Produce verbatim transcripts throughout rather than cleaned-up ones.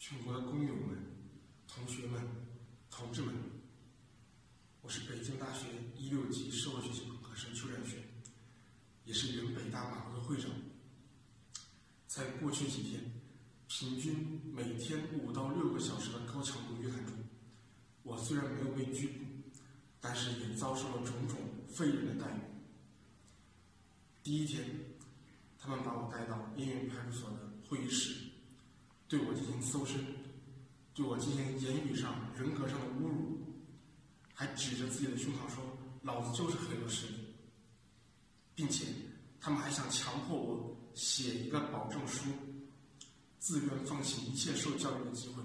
全国的工友们、同学们、同志们，我是北京大学一六级社会学习本科生邱占轩，也是原北大马会的会长。在过去几天，平均每天五到六个小时的高强度约谈中，我虽然没有被拘捕，但是也遭受了种种非人的待遇。第一天，他们把我带到燕园派出所的会议室，对我进行搜身，对我进行言语上、人格上的侮辱，还指着自己的胸膛说：“老子就是黑恶势力。”并且，他们还想强迫我写一个保证书，自愿放弃一切受教育的机会。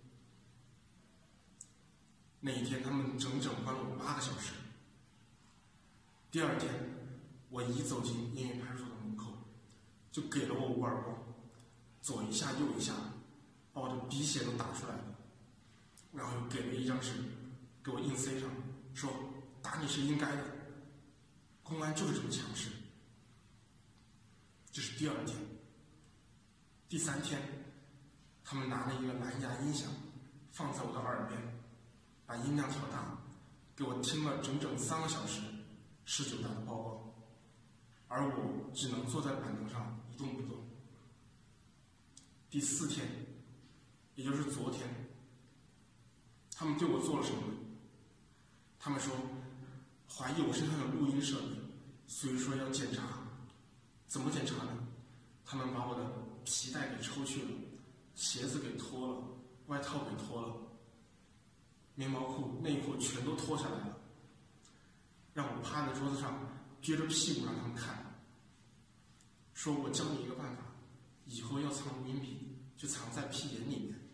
那一天，他们整整关了我八个小时。第二天，我一走进燕园派出所的门口，就给了我五耳光，左一下右一下，把我的鼻血都打出来了，然后又给了一张纸给我硬塞上，说打你是应该的，公安就是这么强势。这是第二天。第三天，他们拿了一个蓝牙音响放在我的耳边，把音量调大，给我听了整整三个小时十九大的报告，而我只能坐在板凳上一动不动。第四天，也就是昨天，他们对我做了什么呢？他们说怀疑我身上有录音设备，所以说要检查。怎么检查呢？他们把我的皮带给抽去了，鞋子给脱了，外套给脱了，棉毛裤、内裤全都脱下来了，让我趴在桌子上撅着屁股让他们看，说我教你一个办法，以后要藏录音笔就藏在屁眼里面。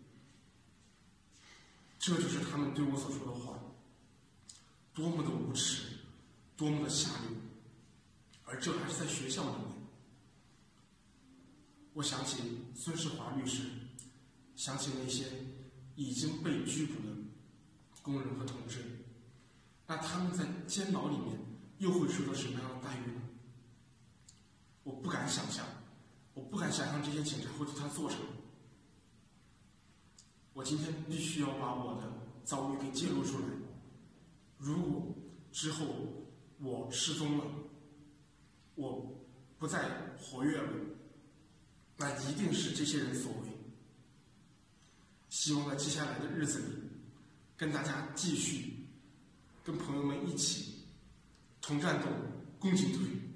这就是他们对我所说的话，多么的无耻，多么的下流，而这还是在学校里面。我想起孙世华律师，想起那些已经被拘捕的工人和同志，那他们在监牢里面又会受到什么样的待遇呢？我不敢想象，我不敢想象这些警察会对他做什么。我今天必须要把我的遭遇给揭露出来。如果之后我失踪了，我不再活跃了，那一定是这些人所为。希望在接下来的日子里，跟大家继续，跟朋友们一起同战斗，共进退。